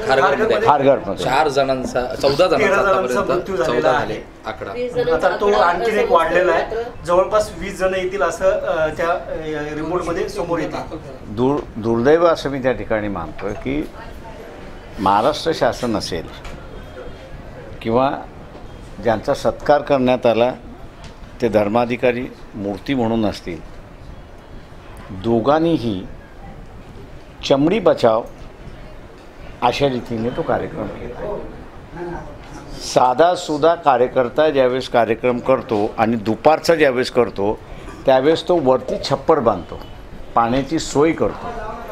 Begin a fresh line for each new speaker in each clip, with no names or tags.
खारघरमध्ये
4 जणांचा 14 जणांचा आतापर्यंत 14 झाले आकडा.
आता तो आणखी एक वाढलेला आहे, जवळपास 20 जण येतील असं त्या रिपोर्टमध्ये समोर येतं.
दुर्दैव असं मी त्या ठिकाणी मानतो की महाराष्ट्र शासन असेल किंवा ज्यांचा सत्कार करण्यात आला ते धर्माधिकारी मूर्ती म्हणून असतील, दोघांनीही चमडी बचाव अशा रीतीने तो कार्यक्रम केला. साधासुधा कार्यकर्ता ज्यावेळेस कार्यक्रम करतो आणि दुपारचा ज्यावेळेस करतो त्यावेळेस तो वरती छप्पर बांधतो, पाण्याची सोय करतो.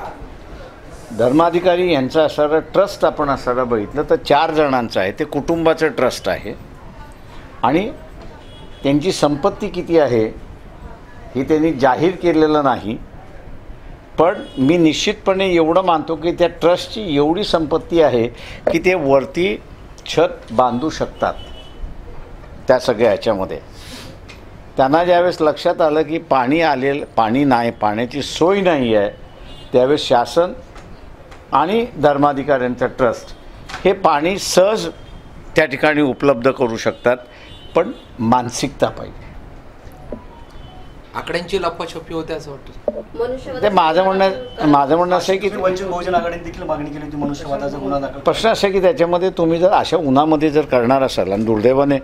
धर्माधिकारी यांचा असणारा ट्रस्ट आपण असणारा बघितलं तर 4 जणांचं आहे, ते कुटुंबाचं ट्रस्ट आहे आणि त्यांची संपत्ती किती आहे हे त्यांनी जाहीर केलेलं नाही. पण मी निश्चितपणे एवढं मानतो की त्या ट्रस्टची एवढी संपत्ती आहे की ते वरती छत बांधू शकतात. त्या सगळ्या ह्याच्यामध्ये त्यांना ज्यावेळेस लक्षात आलं की पाणी नाही, पाण्याची सोय नाही आहे, त्यावेळेस शासन आणि धर्माधिकाऱ्यांचा ट्रस्ट हे पाणी सहज त्या ठिकाणी उपलब्ध करू शकतात. पण मानसिकता पाहिजे.
आकड्यांची लपाछपी होते असं वाटतं.
ते माझं म्हणणं असं आहे की
वंचित बहुजन आघाडीने देखील मागणी केली होती मनुष्यवधाचा गुन्हा दाखल.
प्रश्न असा आहे की त्याच्यामध्ये तुम्ही जर अशा उन्हामध्ये जर करणार असाल, आणि दुर्दैवाने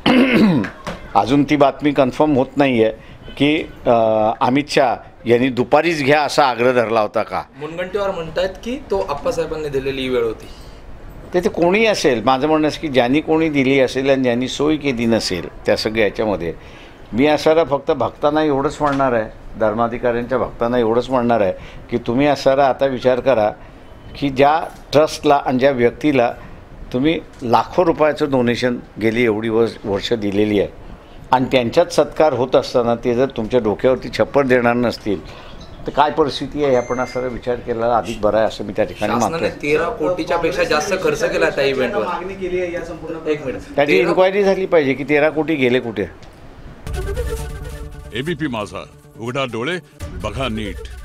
अजून ती बातमी कन्फर्म होत नाही आहे की अमित शहा यांनी दुपारीच घ्या असा आग्रह धरला होता का.
मुनगंटीवार म्हणतायत की तो आप्पासाहेबांनी दिलेली वेळ होती.
ते कोणी असेल, माझं म्हणणं असं की ज्यांनी कोणी दिली असेल आणि ज्यांनी सोय केली नसेल त्या सगळ्या याच्यामध्ये मी असारा फक्त भक्तांना एवढंच म्हणणार आहे, धर्माधिकाऱ्यांच्या भक्तांना एवढंच म्हणणार आहे की तुम्ही असारा आता विचार करा की ज्या ट्रस्टला आणि ज्या व्यक्तीला तुम्ही लाखो रुपयाचं डोनेशन गेली एवढी वर्ष दिलेली आहे आणि त्यांच्याच सत्कार होत असताना ते जर तुमच्या डोक्यावरती छप्पर देणार नसतील तर काय परिस्थिती आहे आपण असा विचार केला अधिक बरा आहे असं मी त्या ठिकाणी मानतो.
13 कोटीच्या पेक्षा जास्त खर्च केला त्या इव्हेंटवर.
मागणी केली आहे या संपूर्ण.
एक मिनिट,
त्याची इन्क्वायरी झाली पाहिजे की 13 कोटी गेले कुठे.
एबीपी माझा, उघडा डोळे बघा नीट.